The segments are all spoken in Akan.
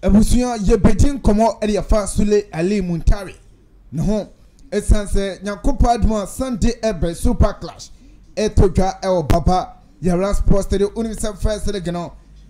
Ebusuya ye bedin komo eri afa Sulley Muntari. No esanse nyakopa admo Sunday ebe super clash. Etoja e baba yara sports stadium unisa first geno.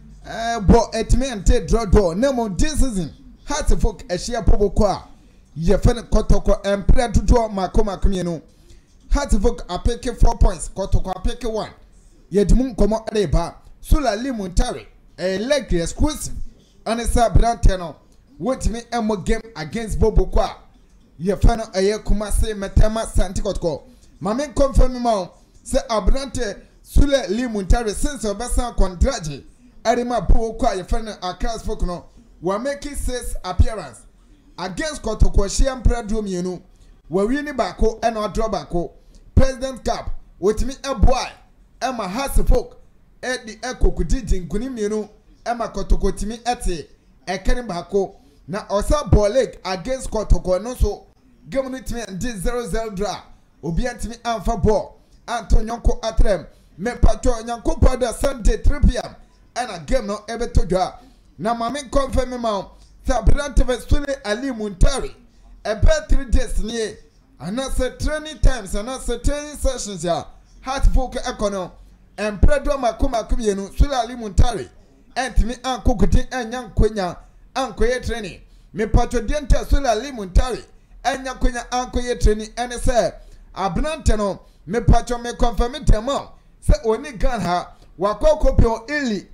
Bo etime ante draw door nemo this season. Heart folk ehia pobo kwa. Ye fen Kotoko empire tuto makoma kmienu. Heart folk apeke 4 points, Kotoko apeke 1. Ye dimun komo eri ba Sulley Muntari a leg exclusive. Anisa Branteno, what me emo game against Bobo Kwa. Ye fano aye kumase metema Asante Kotoko. Mamen confirm me say Abrante Sulley Muntari since obasa kontraje. Arima Bobo Kwa ye fano akas fokuno. Wa making 6 appearance against Kotoko Shiam Prado mienu. Wa wini bako eno draw bako. President Cup what me a boy. Emma has folk at the echo kudijin kuni mienu. Emma Kotoko timi ete ekeni bako na osa boleg against Kotoko no so game no timi ndi 0-0 draw obi antimi anfa ball Antonyonko atrem me pato nyanko pada Sunday 3 p.m. ana game no ebeto dwa na mame confirm me ma sa Brante Sulley Muntari about 3 days nie anase training times anase training sessions ya heart folk econo empredo makoma kubienu Sulley Muntari Antimi anko kuti enya kwenya anko ye training me pato dienta Sulley Muntari enya kwenya anko ye training ene se Abrante no me pato me confirm temo se oni Ghana wakọ copy o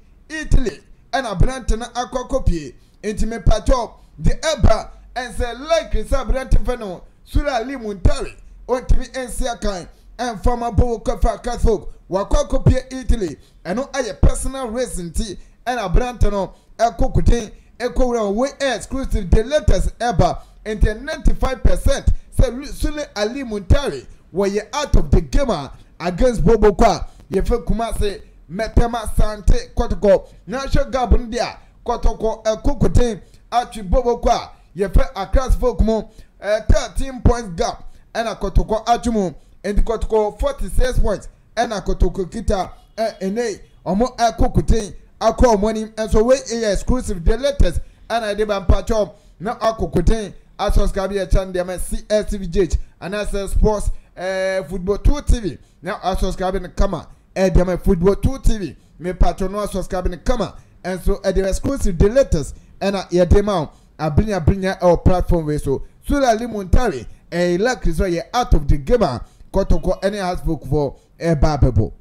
Italy and Abrante na akọ copy enti me pato the eba and say like Abrante feno Sulley Muntari ontimi ensia kan and former Bobo Kofa Catholic wakọ copy Italy eno aye personal reason ti and Abrante no ekokutin ekowura we exclusive the latest ever and 95% say Sulley Muntari were out of the game against Bobo Kwa ye fe Kumase metema Asante Kotoko national gabon dia Kotoko ekokutin atwi Bobo Kwa ye fe across folk mo 13 points gap and a Kotoko atwumu and Kotoko 46 points and a Kotoko kita ene omo ekokutin akọ money and so we exclusive the latest and I deba mpacho na akokoten subscribe ya channel dem CSTVJ and as sports football 2 TV now subscribe na kama dem football 2 TV me patron no subscribe na kama and so the exclusive the latest and ya dema abrinya our platform we so Sulley Muntari lucky so ye out of the game Kotoko any has book for babebo.